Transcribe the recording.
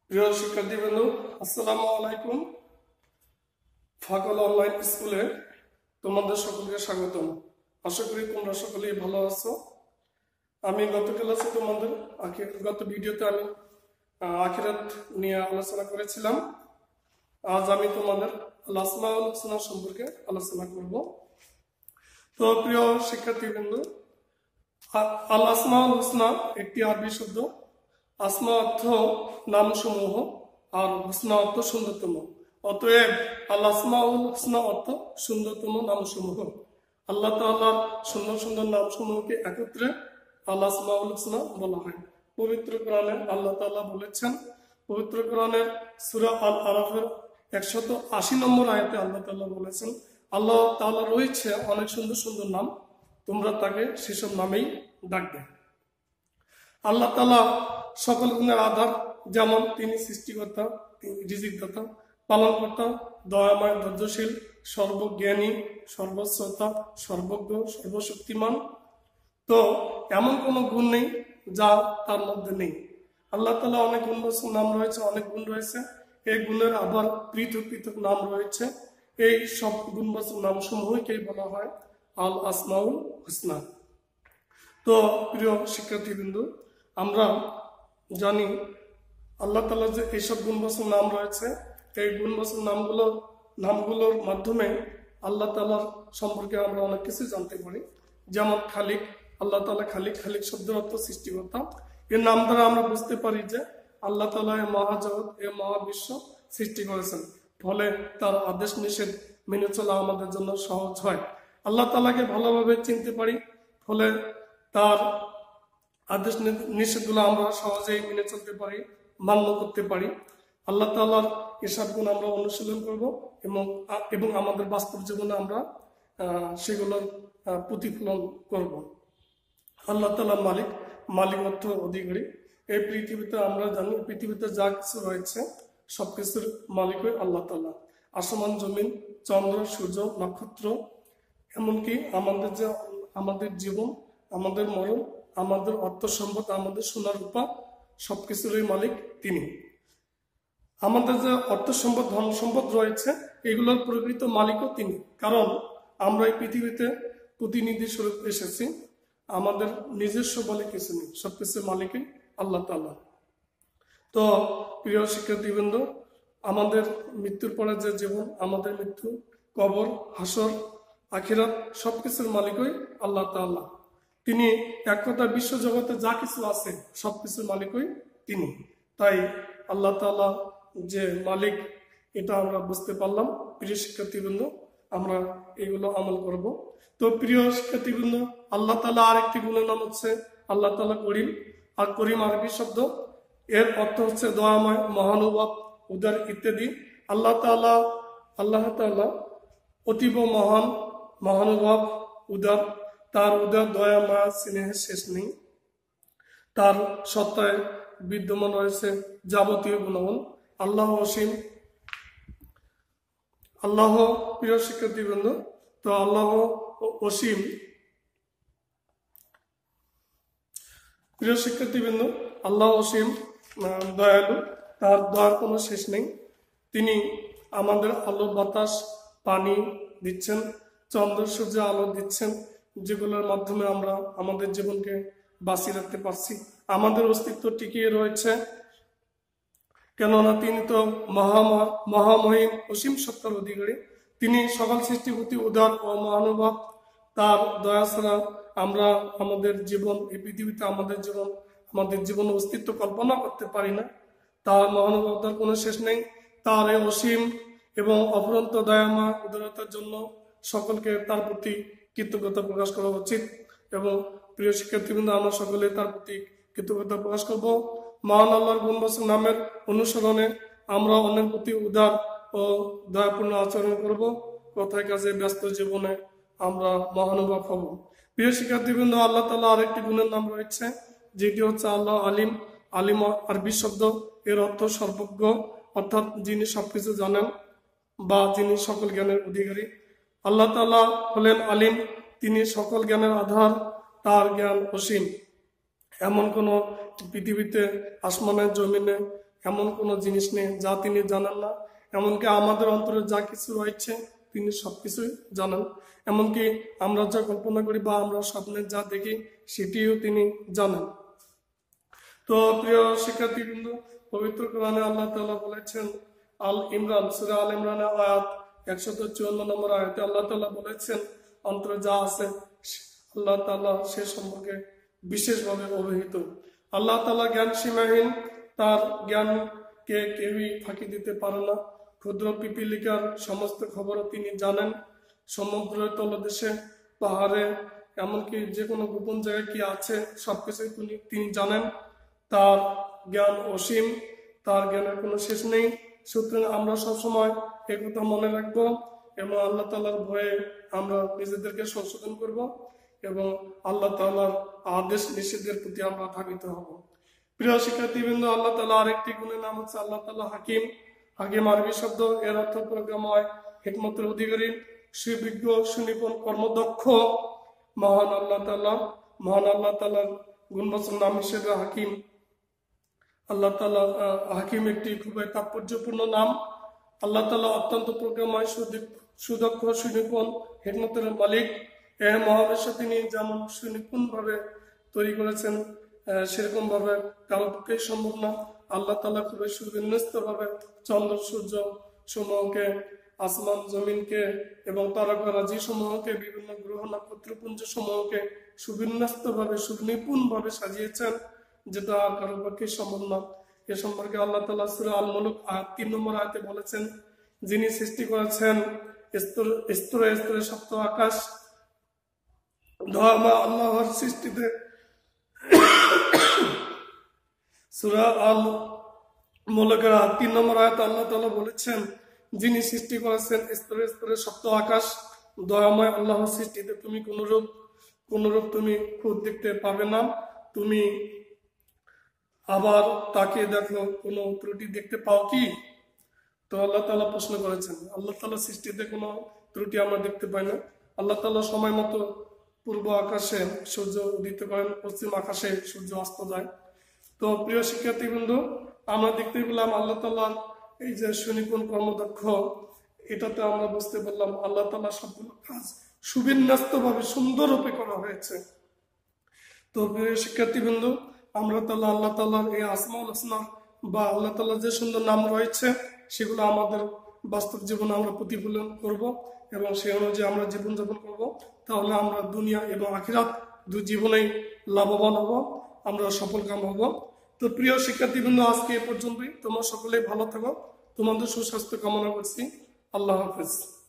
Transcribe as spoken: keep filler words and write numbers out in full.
প্রিয় শিক্ষার্থীবৃন্দ, আসসালামু আলাইকুম। ফাকল অনলাইন স্কুলে তোমাদের সকলকে স্বাগতম। আশা করি তোমরা সকলেই ভালো আছো। আমি গত ক্লাসে তোমাদের গত ভিডিওতে আমি আখিরাত নিয়ে আলোচনা করেছিলাম। আজ আমি তোমাদের আল আসমাউল হুসনা সম্পর্কে আলোচনা করব। তো প্রিয় শিক্ষার্থীবৃন্দ, আল আসমাউল হুসনা একটি আরবি শব্দ। আসমা অর্থ নামসমূহ আর হুসনা অর্থ সুন্দরতম। অতএব আল আসমাউল হুসনা অর্থ সুন্দরতম নামসমূহ। আল্লাহ তাআলার সুন্দর সুন্দর নামসমূহকে একত্রে আল আসমাউল হুসনা বলা হয়। পবিত্র কোরআনে আল্লাহ তাআলা বলেছেন, পবিত্র কোরআনের সূরা আল আরাফের একশত আশি নম্বর আয়াতে আল্লাহ তাআলা বলেছেন, আল্লাহ তাআলা রয়েছে অনেক সুন্দর সুন্দর নাম, তোমরা তাকে সেসব নামেই ডাকবে। আল্লাহ তাআলা সকল গুণের আধার, যেমন তিনি সৃষ্টিকর্তা, তিনি রিজিকদাতা, পালনকর্তা, দয়াময়, ধৈর্যশীল, সর্বজ্ঞানী, সর্বশ্রোতা, সর্বজ্ঞ, সর্বশক্তিমান। তো এমন কোনো গুণ নেই যা তার মধ্যে নেই। আল্লাহ তাআলা অনেক গুণবাচক নাম রয়েছে, অনেক গুণ রয়েছে। এই গুণের আবার পৃথক পৃথক নাম রয়েছে। এই সব গুণবাচক নাম সমূহকে বলা হয় আল আসমাউল হুসনা। তো প্রিয় শিক্ষার্থীবৃন্দ, আমরা জানি আল্লাহ তাআলার যে এইসব গুণবাচক নাম রয়েছে, এই গুণবাচক নামগুলো নামগুলোর মাধ্যমে আল্লাহ তাআলার সম্পর্কে আমরা অনেক কিছু জানতে পারি। যেমন খালিক, আল্লাহ তাআলা খালিক, খালিক শব্দের অর্থ সৃষ্টিকর্তা। এর নাম দ্বারা আমরা বুঝতে পারি যে আল্লাহ তাআলা এই মহাজগৎ, এই মহাবিশ্ব সৃষ্টি করেছেন, ফলে তার আদেশ নিষেধ মেনে চলা আমাদের জন্য সহজ হয়। আল্লাহ তাআলাকে ভালোভাবে চিনতে পারি, ফলে তার আদেশ নিষেধগুলো আমরা সহজেই মেনে চলতে পারি, মান্য করতে পারি। আল্লাহ তাআলার এসব গুণ আমরা অনুশীলন করব এবং এবং আমাদের বাস্তব জীবনে আমরা সেগুলোর প্রতিফলন করব। আল্লাহ তাআলা মালিক, মালিক অর্থ অধিকারী। এই পৃথিবীতে আমরা জানি, পৃথিবীতে যা কিছু রয়েছে সবকিছুর মালিকই আল্লাহ তাআলা। আসমান, জমিন, চন্দ্র, সূর্য, নক্ষত্র, এমনকি আমাদের যে আমাদের জীবন, আমাদের মরণ, আমাদের অর্থ সম্পদ, আমাদের সোনার রূপা, সবকিছুরই মালিক তিনি। আমাদের যে অর্থ সম্পদ, ধন সম্পদ রয়েছে, এগুলোর প্রকৃত মালিকও তিনি। কারণ আমরা এই পৃথিবীতে প্রতিনিধি স্বরূপ এসেছি, আমাদের নিজস্ব বলে কিছু নেই, সবকিছুর মালিকই আল্লাহ তাআলা। তো প্রিয় শিক্ষার্থীবৃন্দ, আমাদের মৃত্যুর পরে যে জীবন, আমাদের মৃত্যু, কবর, হাসর, আখিরাত, সবকিছুর মালিকই আল্লাহ তাআলা। তিনি এক কথা বিশ্ব জগতে যা কিছু আছে সবকিছুর মালিকই তিনি। তাই আল্লাহ তাআলা যে মালিক, এটা আমরা বুঝতে পারলাম। প্রিয় শিক্ষার্থীবৃন্দ, আমরা এগুলো আমল করব। তো প্রিয় শিক্ষার্থীবৃন্দ, আল্লাহ তাআলা আরেকটি গুণের নাম হচ্ছে আল্লাহ তাআলা করিম। আর করিম আরবি শব্দ, এর অর্থ হচ্ছে দয়াময়, মহানুভব, উদার ইত্যাদি। আল্লাহ তাআলা আল্লাহ তাআলা অতীব মহান, মহানুভব, উদার। তার উদার দয়া, মায়া, স্নেহের শেষ নেই। তার সত্তায় বিদ্যমান রয়েছে যাবতীয় গুণগুণ। আল্লাহ অসীম। আল্লাহ, প্রিয় শিক্ষার্থীবৃন্দ, তো আল্লাহ অসীম। প্রিয় শিক্ষার্থীবৃন্দ, আল্লাহ অসীম দয়ালু, তার দয়ার কোনো শেষ নেই। তিনি আমাদের আলো, বাতাস, পানি দিচ্ছেন, চন্দ্র, সূর্য আলো দিচ্ছেন, যেগুলোর মাধ্যমে আমরা আমাদের জীবনকে বাঁচিয়ে রাখতে পারছি, আমাদের অস্তিত্ব টিকিয়ে রয়েছে। কেননা তিনি তো মহা মহামহিম, অসীম সত্তার অধিকারী। তিনি সকল সৃষ্টির প্রতি উদার ও মহানুভব। তার দয়া ছাড়া আমরা আমাদের জীবন, এই পৃথিবীতে আমাদের জীবন, আমাদের জীবন অস্তিত্ব কল্পনা করতে পারি না। তার মহানুভবতার কোনো শেষ নেই। তার এই অসীম এবং অফুরন্ত দয়ামা উদারতার জন্য সকলকে তার প্রতি কৃতজ্ঞতা প্রকাশ করা উচিত। এবং প্রিয় শিক্ষার্থীবৃন্দ, আমরা সকলে তার প্রতি কৃতজ্ঞতা প্রকাশ করব। মহান আল্লাহর গুণবাচক নামের অনুসরণে আমরা অন্যের প্রতি উদার ও দয়াপূর্ণ আচরণ করব। কথায় কাজে ব্যস্ত জীবনে আমরা মহানুভব হব। প্রিয় শিক্ষার্থীবৃন্দ, আল্লাহ তাআলা আরেকটি গুণের নাম রয়েছে, যেটি হচ্ছে আল্লাহ আলিম। আলিম আরবি শব্দ, এর অর্থ সর্বজ্ঞ, অর্থাৎ যিনি সবকিছু জানেন বা যিনি সকল জ্ঞানের অধিকারী। আল্লাহ তাআলা হলেন আলিম, তিনি সকল জ্ঞানের আধার, তার জ্ঞান অসীম। এমন কোন পৃথিবীতে, আসমানের, জমিনে এমন কোনো জিনিস নেই যা তিনি জানেন না। এমনকি আমাদের অন্তরে যা কিছু রয়েছে তিনি সবকিছুই জানেন। এমনকি আমরা যা কল্পনা করি বা আমরা স্বপ্নে যা দেখি সেটিও তিনি জানেন। তো প্রিয় শিক্ষার্থীবৃন্দ, পবিত্র কোরআনে আল্লাহ তাআলা বলেছেন, আল ইমরান সূরা আল ইমরানের আয়াত একশত চুয়ান্ন নম্বর আয়াতে আল্লাহ তাআলা বলেছেন, অন্তরে যা আছে আল্লাহ তাআলা সে সম্পর্কে বিশেষভাবে অবহিত। আল্লাহ তাআলা জ্ঞান সীমাহীন, তার জ্ঞানকে কেউই ফাঁকি দিতে পারে না। ক্ষুদ্র পিপিলিকার সমস্ত খবরও তিনি জানেন। সমুদ্রের তলদেশে, পাহাড়ে, এমনকি যে কোনো গোপন জায়গায় কি আছে সবকিছুই তিনি তিনি জানেন। তার জ্ঞান অসীম, তার জ্ঞানের কোনো শেষ নেই। সুতরাং আমরা সবসময় এই কথা মনে রাখবো এবং আল্লাহ তাআলার ভয়ে আমরা নিজেদেরকে সংশোধন করব এবং আল্লাহ তাআলার আদেশ নিষেধের প্রতি আমরা ধাবিত হব। প্রিয় শিক্ষার্থীবৃন্দ, আল্লাহ তাআলা আরেকটি গুণের নাম হচ্ছে আল্লাহ তাআলা হাকিম। হাকিম আরবি শব্দ, এর অর্থ প্রজ্ঞাময়, হিকমতের অধিকারী, সুবিজ্ঞ, সুনিপুণ, কর্মদক্ষ। মহান আল্লাহ তাআলা, মহান আল্লাহ তাআলার গুণবাচক নাম হিসেবে হাকিম। আল্লাহ তাআলা হাকিম একটি খুবই তাৎপর্যপূর্ণ নাম। আল্লাহ তাআলা অত্যন্ত প্রজ্ঞাময়, সুদক্ষ, সুনিপুণ, হিকমতের মালিক। এ মহাবিশ্ব তিনি যেমন সুনিপুণ ভাবে তৈরি করেছেন, সেরকম ভাবে কারো পক্ষে সম্ভব না। আল্লাহ তাআলা খুবই সুবিন্যস্ত ভাবে চন্দ্র সূর্য সমূহকে, আসমান জমিনকে এবং তারকারাজি সমূহকে, বিভিন্ন গ্রহ নক্ষত্রপুঞ্জ সমূহকে সুবিন্যস্ত ভাবে, সুনিপুণ ভাবে সাজিয়েছেন, যেটা আর কারো পক্ষে সম্ভব না। এ সম্পর্কে আল্লাহ তাআলা সূরা আল মুলক আয়াত তিন নম্বর আয়াতে বলেছেন, যিনি সৃষ্টি করেছেন স্তরে স্তরে সপ্ত আকাশ, ধর্মা আল্লাহর সৃষ্টিতে। সূরা আল মুলকের তিন নম্বর আয়াতে আল্লাহ তাআলা বলেছেন, যিনি সৃষ্টি করেছেন স্তরে স্তরে সপ্ত আকাশ, দয়াময় আল্লাহর সৃষ্টিতে তুমি কোনরূপ কোনরূপ তুমি খুদ দেখতে পাবে না। তুমি আবার তাকে দেখো, কোনো ত্রুটি দেখতে পাও কি? তো আল্লাহ তাআলা প্রশ্ন করেছেন। আল্লাহ তাআলা সৃষ্টিতে কোনো ত্রুটি আমরা দেখতে পাই না। আল্লাহ তাআলা সময় মতো পূর্ব আকাশে সূর্য উদিত করেন, পশ্চিম আকাশে সূর্য অস্ত যায়। তো প্রিয় শিক্ষার্থীবৃন্দ, আমরা দেখতে পেলাম আল্লাহ তাআলার এই যে সুনিপুণ, কর্মদক্ষ, এটাতে আমরা বুঝতে পারলাম আল্লাহ তাআলা সবগুলো কাজ সুবিন্যস্ত ভাবে সুন্দররূপে করা হয়েছে। তো প্রিয় শিক্ষার্থীবৃন্দ, আমরা তাহলে আল্লাহ তাআলার এই আসমাউল হুসনা বা আল্লাহ তাআলার যে সুন্দর নাম রয়েছে সেগুলো আমাদের বাস্তব জীবনে আমরা প্রতিফলন করব এবং সেই অনুযায়ী আমরা জীবনযাপন করব। তাহলে আমরা দুনিয়া এবং আখিরাত দুই জীবনেই লাভবান হব, আমরা সফল কাম হব। তো প্রিয় শিক্ষার্থীবৃন্দ, আজকে এ পর্যন্তই। তোমরা সকলেই ভালো থাকো, তোমাদের সুস্বাস্থ্য কামনা করছি। আল্লাহ হাফেজ।